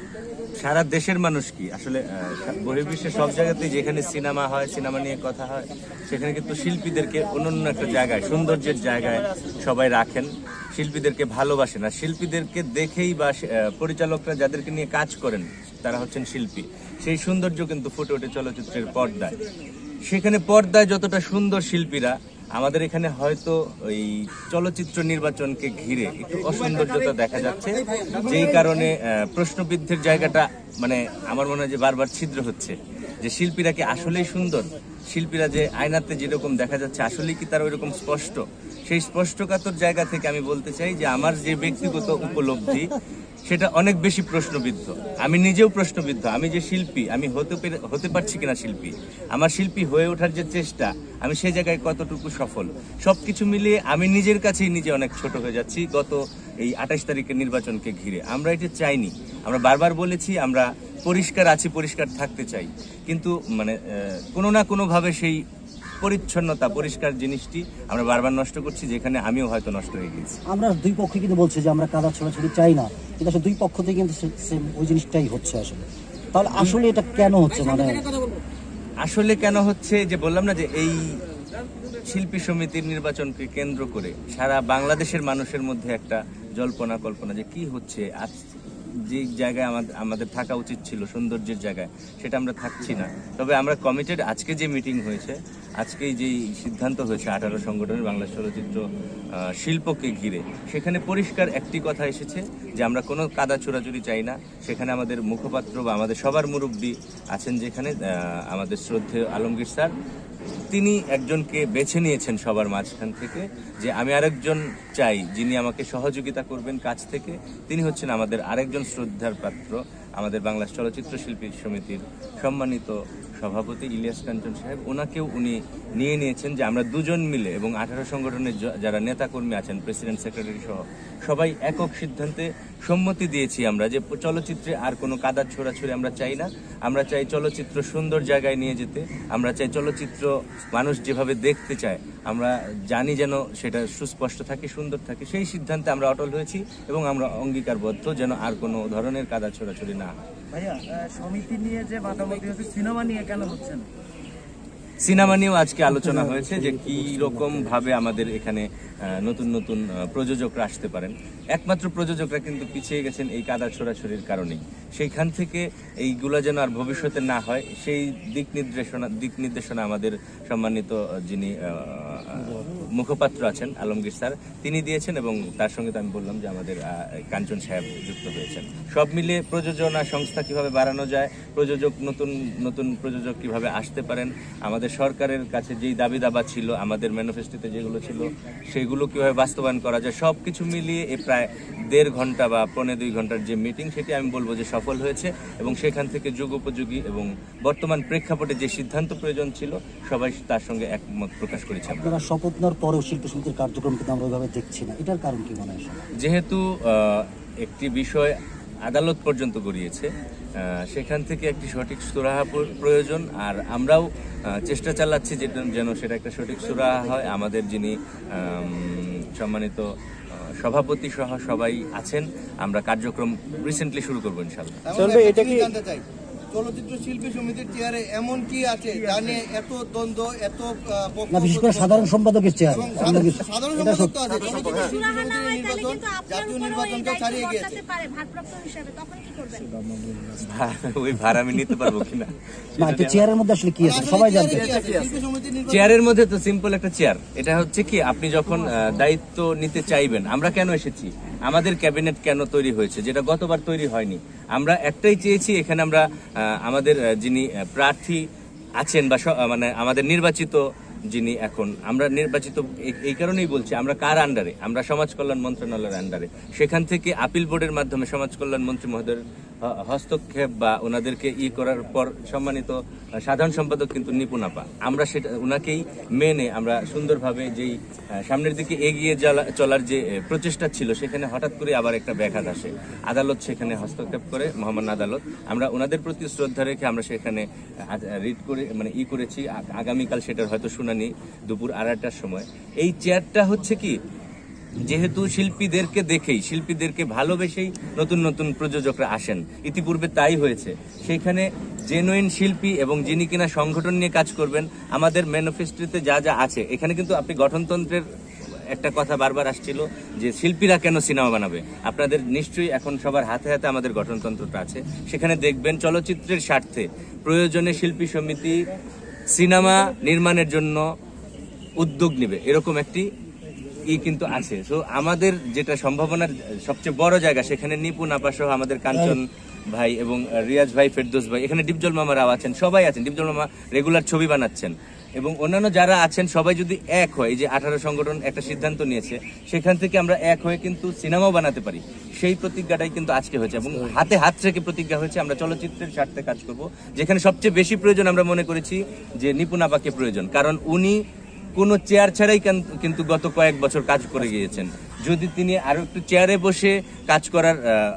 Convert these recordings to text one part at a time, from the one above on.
সারা দেশের মানুষ কি আসলে বহির্বিশ্বের সব জায়গাতেই যেখানে সিনেমা হয়, সিনেমা নিয়ে কথা হয়, সেখানে কিন্তু শিল্পীদেরকে অনন্য একটা জায়গায়, সৌন্দর্যের জায়গায় সবাই রাখেন, শিল্পীদেরকে ভালোবাসেন। আর শিল্পীদেরকে দেখেই বা পরিচালকরা যাদেরকে নিয়ে কাজ করেন তারা হচ্ছেন শিল্পী, সেই সৌন্দর্য কিন্তু ফুটে ওঠে চলচ্চিত্রের পর্দায়। সেখানে পর্দায় যতটা সুন্দর শিল্পীরা, আমাদের এখানে হয়তো ওই চলচ্চিত্র নির্বাচনকে ঘিরে একটু অসৌন্দর্যতা দেখা যাচ্ছে, যেই কারণে প্রশ্নবিদ্ধের জায়গাটা মানে আমার মনে হয় যে বারবার ছিদ্র হচ্ছে, যে শিল্পীরা কি আসলেই সুন্দর, শিল্পীরা যে আয়নাতে যেরকম দেখা যাচ্ছে আসলেই কি তারা ওইরকম স্পষ্ট। সেই স্পষ্টকাতর জায়গা থেকে আমি বলতে চাই যে আমার যে ব্যক্তিগত উপলব্ধি সেটা অনেক বেশি প্রশ্নবিদ্ধ। আমি নিজেও প্রশ্নবিদ্ধ, আমি যে শিল্পী, আমি হতে পারছি কিনা শিল্পী, আমার শিল্পী হয়ে ওঠার যে চেষ্টা, আমি সেই জায়গায় কতটুকু সফল, সবকিছু মিলিয়ে আমি নিজের কাছেই নিজে অনেক ছোট হয়ে যাচ্ছি গত এই 28 তারিখের নির্বাচনকে ঘিরে। আমরা এটা চাইনি, আমরা বারবার বলেছি আমরা পরিষ্কার আছি, পরিষ্কার থাকতে চাই, কিন্তু মানে কোনো না কোনোভাবে সেই পরিচ্ছন্নতা, পরিষ্কার জিনিসটি আমরা বারবার নষ্ট করছি, যেখানে আমিও হয়তো নষ্ট হয়ে গেছি। আমরা দুই পক্ষ কিন্তু বলছে যে আমরা কাদা ছোড়াছুড়ি চাই না, কিন্তু আসলে দুই পক্ষ থেকে কিন্তু ওই জিনিসটাই হচ্ছে আসলে। তাহলে আসলে এটা কেন হচ্ছে, মানে আসলে কেন হচ্ছে যে বললাম না যে এই শিল্পী সমিতির নির্বাচনকে কেন্দ্র করে সারা বাংলাদেশের মানুষের মধ্যে একটা জল্পনা কল্পনা যে কি হচ্ছে, আজ যে জায়গায় আমাদের থাকা উচিত ছিল সৌন্দর্যের জায়গায়, সেটা আমরা থাকছি না। তবে আমরা কমিটেড, আজকে যে মিটিং হয়েছে, আজকেই যেই সিদ্ধান্ত হয়েছে 18 সংগঠনের বাংলা চলচ্চিত্র শিল্পকে ঘিরে, সেখানে পরিষ্কার একটি কথা এসেছে যে আমরা কোনো কাদা চোরাচুরি চাই না। সেখানে আমাদের মুখপাত্র বা আমাদের সবার মুরব্বী আছেন, যেখানে আমাদের শ্রদ্ধেয় আলমগীর স্যার, তিনি একজনকে বেছে নিয়েছেন সবার মাঝখান থেকে, যে আমি আরেকজন চাই যিনি আমাকে সহযোগিতা করবেন কাছ থেকে। তিনি হচ্ছেন আমাদের আরেকজন শ্রদ্ধার পাত্র, আমাদের বাংলা চলচ্চিত্র শিল্পী সমিতির সম্মানিত সভাপতি ইলিয়াস কাঞ্চন সাহেব। ওনাকেও উনি নিয়ে নিয়েছেন যে আমরা দুজন মিলে, এবং 18 সংগঠনের যারা নেতাকর্মী আছেন, প্রেসিডেন্ট সেক্রেটারি সহ সবাই একক সিদ্ধান্তে সম্মতি দিয়েছি আমরা যে চলচ্চিত্রে আর কোনো কাদা ছোড়াছুড়ি আমরা চাই না। আমরা চাই চলচ্চিত্র সুন্দর জায়গায় নিয়ে যেতে, আমরা চাই চলচ্চিত্র মানুষ যেভাবে দেখতে চায় আমরা জানি যেন সেটা সুস্পষ্ট থাকে, সুন্দর থাকে। সেই সিদ্ধান্তে আমরা অটল হয়েছি এবং আমরা অঙ্গীকারবদ্ধ যেন আর কোনো ধরনের কাদা ছোড়াছুড়ি না হয়। ভাইয়া, সমিতি নিয়ে যে মাতামতি হচ্ছে, সিনেমা নিয়ে কেন হচ্ছে না? সিনেমা নিয়েও আজকে আলোচনা হয়েছে যে কি রকম ভাবে আমাদের এখানে নতুন নতুন প্রযোজকরা আসতে পারেন। একমাত্র প্রযোজকরা কিন্তু পিছিয়ে গেছেন এই কাদা ছোড়াছড়ির কারণেই। সেইখান থেকে এইগুলা যেন আর ভবিষ্যতে না হয়, সেই দিক নির্দেশনা আমাদের সম্মানিত যিনি মুখপাত্র আছেন আলমগীর স্যার, তিনি দিয়েছেন, এবং তার সঙ্গে তো আমি বললাম যে আমাদের কাঞ্চন সাহেব যুক্ত হয়েছেন। সব মিলে প্রযোজনা সংস্থা কিভাবে বাড়ানো যায়, নতুন প্রযোজক কিভাবে আসতে পারেন, আমাদের সরকারের কাছে যেই দাবি দাবা ছিল, আমাদের ম্যানিফেস্টোতে যেগুলো ছিল, সেগুলো কিভাবে বাস্তবায়ন করা যায়, সবকিছু মিলিয়ে প্রায় 1.5 ঘন্টা বা 1.25 ঘন্টার যে মিটিং, সেটি আমি বলবো যে সফল হয়েছে। এবং সেখান থেকে যুগোপযোগী এবং বর্তমান প্রেক্ষাপটে যে সিদ্ধান্ত প্রয়োজন ছিল, সবাই তার সঙ্গে একমত প্রকাশ করেছে। আপনারা শপথ নেওয়ার পরেও শিল্পী সমিতির কার্যক্রম কিন্তু আমরা ওইভাবে দেখছি না, এটার কারণ কি মনে হয়? যেহেতু একটি বিষয় আদালত পর্যন্ত গড়িয়েছে, সেখান থেকে একটি সঠিক সুরাহা প্রয়োজন। আর আমরাও চেষ্টা চালাচ্ছি যেন সেটা একটা সঠিক সুরাহা হয়। আমাদের যিনি সম্মানিত সভাপতি সহ সবাই আছেন, আমরা কার্যক্রম রিসেন্টলি শুরু করবো ইনশাআল্লাহ। এটা কি জানতে চাই, চলচ্চিত্র শিল্পী সমিতির চেয়ারে এমন কি আছে যা নিয়ে এত দ্বন্দ্ব, এত না, বিশেষ করে সাধারণ সম্পাদকের চেয়ারে? সাধারণ সম্পাদক তো আছে, চলচ্চিত্র শিল্পী সমিতির নির্বাচন জাতীয় নির্বাচনকে ছাড়িয়ে গেছে। ওই ভার আমি নিতে পারবো কিনা? চেয়ারের মধ্যে আসলে কি আছে সবাই জানতে। চেয়ারের মধ্যে তো সিম্পল একটা চেয়ার। এটা হচ্ছে কি, আপনি যখন দায়িত্ব নিতে চাইবেন, আমরা কেন এসেছি, আমাদের ক্যাবিনেট কেন তৈরি হয়েছে, যেটা গতবার তৈরি হয়নি। আমরা একটাই চেয়েছি, এখানে আমরা আমাদের যিনি প্রার্থী আছেন বা মানে আমাদের নির্বাচিত যিনি, এখন আমরা নির্বাচিত এই কারণেই বলছি, আমরা কার আন্ডারে, আমরা সমাজ কল্যাণ মন্ত্রণালয়ের আন্ডারে। সেখান থেকে আপিল বোর্ডের মাধ্যমে সমাজ কল্যাণ মন্ত্রী মহোদয়ের হস্তক্ষেপ বা ওনাদেরকে করার পর সম্মানিত সাধারণ সম্পাদক কিন্তু নিপুণ আপা, আমরা সেটা ওনাকেই মেনে আমরা সুন্দরভাবে যেই সামনের দিকে এগিয়ে চলার যে প্রচেষ্টা ছিল, সেখানে হঠাৎ করে আবার একটা ব্যাঘাত আসে। আদালত সেখানে হস্তক্ষেপ করে, মহামান্য আদালত। আমরা ওনাদের প্রতি শ্রদ্ধা রেখে আমরা সেখানে রিট করে মানে করেছি। আগামীকাল সেটার হয়তো শুনানি দুপুর 2:30টার সময়। এই চেয়ারটা হচ্ছে কি, যেহেতু শিল্পীদেরকে দেখেই, শিল্পীদেরকে ভালোবেসেই নতুন নতুন প্রযোজকরা আসেন, ইতিপূর্বে তাই হয়েছে। সেখানে জেনুইন শিল্পী এবং যিনি কিনা সংগঠন নিয়ে কাজ করবেন, আমাদের ম্যানিফেস্টোতে যা যা আছে, এখানে কিন্তু আপনি গঠনতন্ত্রের একটা কথা বারবার আসছিল যে শিল্পীরা কেন সিনেমা বানাবে। আপনাদের নিশ্চয়ই এখন সবার হাতে হাতে আমাদের গঠনতন্ত্রটা আছে, সেখানে দেখবেন চলচ্চিত্রের স্বার্থে প্রয়োজনে শিল্পী সমিতি সিনেমা নির্মাণের জন্য উদ্যোগ নেবে, এরকম একটি কিন্তু আছে। তো আমাদের যেটা সম্ভাবনার সবচেয়ে বড় জায়গা, সেখানে নিপুণ আপা সহ আমাদের কাঞ্চন ভাই এবং রিয়াজ ভাই, ফেরদৌস ভাই, এখানে ডিপজল মামারাও আছেন, সবাই আছেন। ডিপজল মামা রেগুলার ছবি বানাচ্ছেন এবং অন্যান্য যারা আছেন সবাই যদি এক হয়, এই যে 18 সংগঠন একটা সিদ্ধান্ত নিয়েছে, সেখান থেকে আমরা এক হয়ে কিন্তু সিনেমাও বানাতে পারি, সেই প্রতিজ্ঞাটাই কিন্তু আজকে হয়েছে এবং হাতে হাত রেখে প্রতিজ্ঞা হয়েছে আমরা চলচ্চিত্রের স্বার্থে কাজ করব। যেখানে সবচেয়ে বেশি প্রয়োজন আমরা মনে করেছি যে নিপুণ আপাকে প্রয়োজন, কারণ উনি কোনো চেয়ার ছাড়াই কিন্তু গত কয়েক বছর কাজ করে গিয়েছেন। যদি তিনি আরো একটু চেয়ারে বসে কাজ করার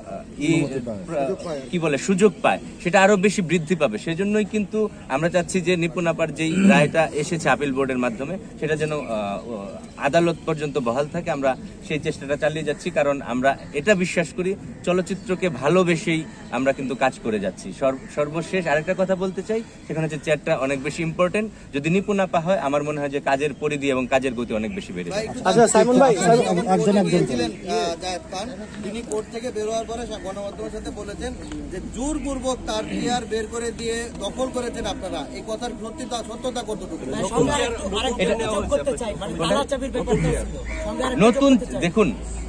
সুযোগ পায়, সেটা আরো বেশি বৃদ্ধি পাবে। সেজন্যই কিন্তু আমরা চাচ্ছি যে নিপুণ আপার যেই রায়টা এসেছে আপিল বোর্ডের মাধ্যমে, সেটা যেন আদালত পর্যন্ত বহাল থাকে। আমরা সেই চেষ্টাটা চালিয়ে যাচ্ছি, কারণ আমরা এটা বিশ্বাস করি চলচ্চিত্রকে ভালোবেসেই আমরা কিন্তু কাজ করে যাচ্ছি। সর্বশেষ আরেকটা কথা বলতে চাই, সেখানে হচ্ছে চেয়ারটা অনেক বেশি ইম্পর্টেন্ট। যদি নিপুণ আপা হয়, আমার মনে হয় যে কাজের পরিধি এবং কাজের গতি অনেক বেশি বেড়ে যাবে। আচ্ছা সাইমন ভাই, জায়েদ খান তিনি কোর্ট থেকে বের হওয়ার পরে গণমাধ্যমের সাথে বলেছেন যে জোরপূর্বক তার চেয়ার বের করে দিয়ে দখল করেছেন আপনারা। এই কথার সত্যতা কতটুকু? নতুন দেখুন,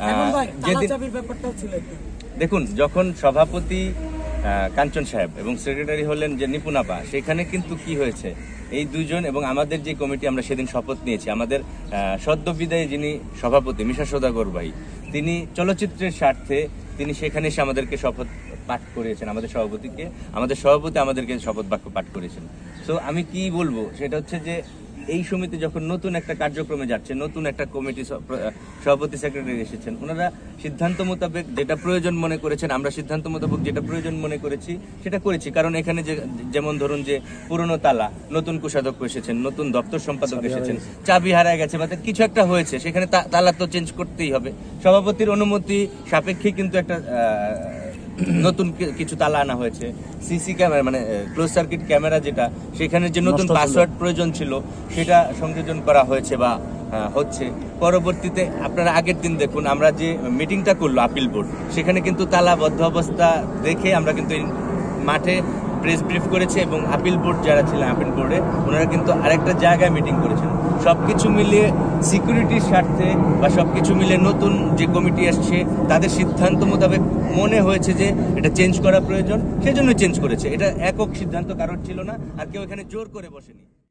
দেখুন যখন সভাপতি কাঞ্চন সাহেব এবং সেক্রেটারি হলেন যে নিপুণ আপা, সেখানে কিন্তু কি হয়েছে, এই দুজন এবং আমাদের যে কমিটি আমরা সেদিন শপথ নিয়েছি, আমাদের সদ্য বিদায়ী যিনি সভাপতি মিশা সওদাগর ভাই, তিনি চলচ্চিত্রের স্বার্থে তিনি সেখানে এসে আমাদেরকে শপথ পাঠ করিয়েছেন, আমাদের সভাপতি আমাদেরকে শপথ বাক্য পাঠ করেছেন। তো আমি কি বলবো, সেটা হচ্ছে যে এই সমিতি যখন নতুন একটা কার্যক্রমে যাচ্ছে, নতুন একটা কমিটি সভাপতি সেক্রেটারি এসেছেন, ওনারা সিদ্ধান্ত মোতাবেক যেটা প্রয়োজন মনে করেছেন, আমরা সিদ্ধান্ত মোতাবেক যেটা প্রয়োজন মনে করেছি সেটা করেছি। কারণ এখানে যেমন ধরুন যে পুরনো তালা, নতুন কোষাধ্যক্ষ এসেছেন, নতুন দপ্তর সম্পাদক এসেছেন, চাবি হারায় গেছে বা কিছু একটা হয়েছে, সেখানে তালা তো চেঞ্জ করতেই হবে। সভাপতির অনুমতি সাপেক্ষে কিন্তু একটা নতুন কিছু তালা আনা হয়েছে। সিসি ক্যামেরা মানে ক্লোজ সার্কিট ক্যামেরা যেটা, সেখানে যে নতুন পাসওয়ার্ড প্রয়োজন ছিল সেটা সংযোজন করা হয়েছে বা হচ্ছে। পরবর্তীতে আপনারা আগের দিন দেখুন, আমরা যে মিটিংটা করলো আপিল বোর্ড, সেখানে কিন্তু তালাবদ্ধ অবস্থা দেখে আমরা কিন্তু মাঠে প্রেস ব্রিফ করেছে এবং আপিল বোর্ড যারা ছিলেন আপিল বোর্ডে, ওনারা কিন্তু আরেকটা জায়গায় মিটিং করেছেন। সবকিছু মিলিয়ে সিকিউরিটির স্বার্থে বা সবকিছু মিলিয়ে নতুন যে কমিটি আসছে তাদের সিদ্ধান্ত মোতাবেক মনে হয়েছে যে এটা চেঞ্জ করা প্রয়োজন, সেজন্য চেঞ্জ করেছে। এটা একক সিদ্ধান্ত কারোর ছিল না, আর কেউ এখানে জোর করে বসেনি।